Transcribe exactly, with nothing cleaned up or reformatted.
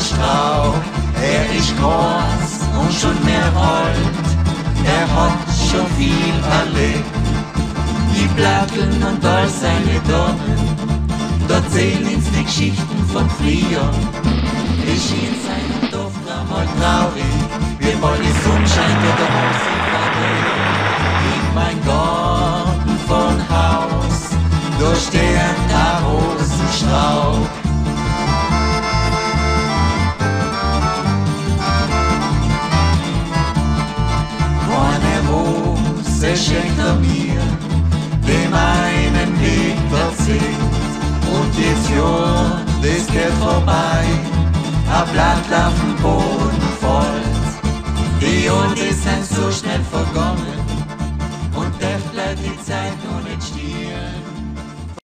Rosenstrauch. Er ist groß und schon mehr alt, er hat schon viel erlebt. Die Platteln und all seine Dornen, dort zählen uns die Geschichten von früher. Es schien seinen Duft einmal traurig, wie mal die Sonne scheint oder mal sie verdreht. In mein Garten von Haus, da steht der Rosenstrauch. Eine Rose schenkt er mir, dem einen Weg erzählt. Und jetzt Jahr, das geht vorbei, ein Blatt auf dem Boden fällt. Die Jahre, die sind so schnell vergangen, und der bleibt die Zeit noch nicht stehen.